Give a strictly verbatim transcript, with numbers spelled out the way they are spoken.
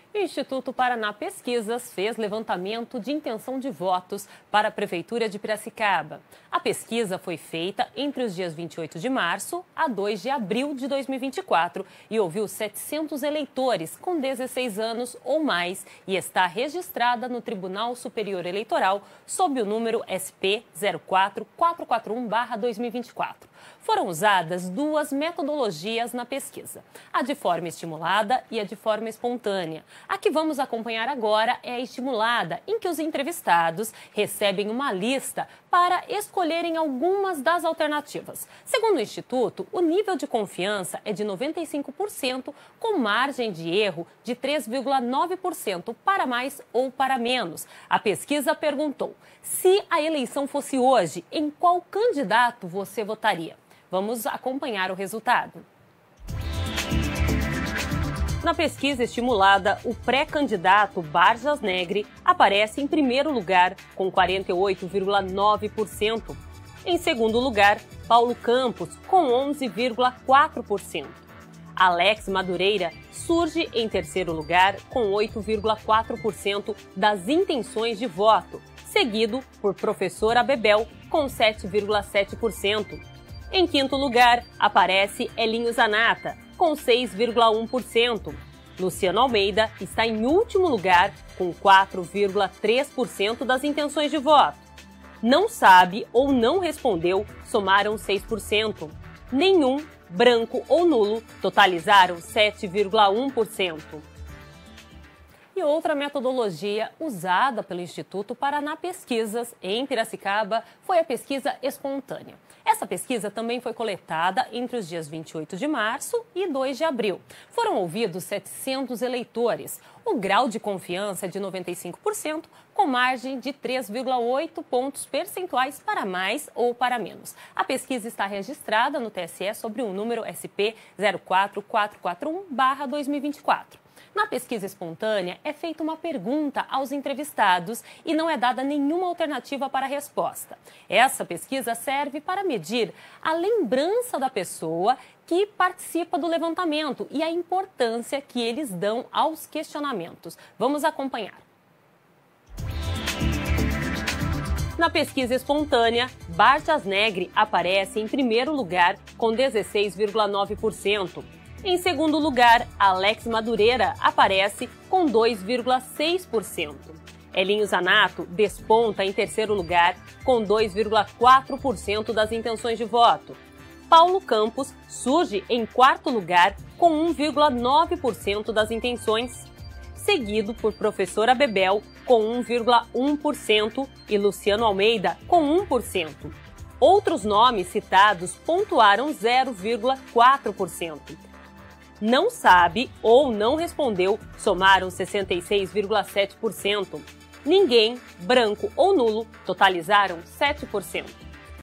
O Instituto Paraná Pesquisas fez levantamento de intenção de votos para a Prefeitura de Piracicaba. A pesquisa foi feita entre os dias vinte e oito de março a dois de abril de dois mil e vinte e quatro e ouviu setecentos eleitores com dezesseis anos ou mais e está registrada no Tribunal Superior Eleitoral sob o número S P zero quatro quatro quatro um barra dois mil e vinte e quatro. Foram usadas duas metodologias na pesquisa, a de forma estimulada e a de forma espontânea. A que vamos acompanhar agora é a estimulada, em que os entrevistados recebem uma lista para escolherem algumas das alternativas. Segundo o Instituto, o nível de confiança é de noventa e cinco por cento, com margem de erro de três vírgula nove por cento para mais ou para menos. A pesquisa perguntou: se a eleição fosse hoje, em qual candidato você votaria? Vamos acompanhar o resultado. Na pesquisa estimulada, o pré-candidato Barjas Negri aparece em primeiro lugar, com quarenta e oito vírgula nove por cento. Em segundo lugar, Paulo Campos, com onze vírgula quatro por cento. Alex Madureira surge em terceiro lugar, com oito vírgula quatro por cento das intenções de voto, seguido por Professor Abebel, com sete vírgula sete por cento. Em quinto lugar, aparece Elinho Zanata, com seis vírgula um por cento. Luciano Almeida está em último lugar, com quatro vírgula três por cento das intenções de voto. Não sabe ou não respondeu somaram seis por cento. Nenhum, branco ou nulo totalizaram sete vírgula um por cento. E outra metodologia usada pelo Instituto Paraná Pesquisas em Piracicaba foi a pesquisa espontânea. Essa pesquisa também foi coletada entre os dias vinte e oito de março e dois de abril. Foram ouvidos setecentos eleitores. O grau de confiança é de noventa e cinco por cento, com margem de três vírgula oito pontos percentuais para mais ou para menos. A pesquisa está registrada no T S E sobre o número S P zero quatro quatro quatro um barra dois mil e vinte e quatro. Na pesquisa espontânea, é feita uma pergunta aos entrevistados e não é dada nenhuma alternativa para a resposta. Essa pesquisa serve para medir a lembrança da pessoa que participa do levantamento e a importância que eles dão aos questionamentos. Vamos acompanhar. Na pesquisa espontânea, Barjas Negri aparece em primeiro lugar com dezesseis vírgula nove por cento. Em segundo lugar, Alex Madureira aparece com dois vírgula seis por cento. Elinho Zanato desponta em terceiro lugar com dois vírgula quatro por cento das intenções de voto. Paulo Campos surge em quarto lugar com um vírgula nove por cento das intenções, seguido por Professor Abebel com um vírgula um por cento e Luciano Almeida com um por cento. Outros nomes citados pontuaram zero vírgula quatro por cento. Não sabe ou não respondeu somaram sessenta e seis vírgula sete por cento. Ninguém, branco ou nulo, totalizaram sete por cento.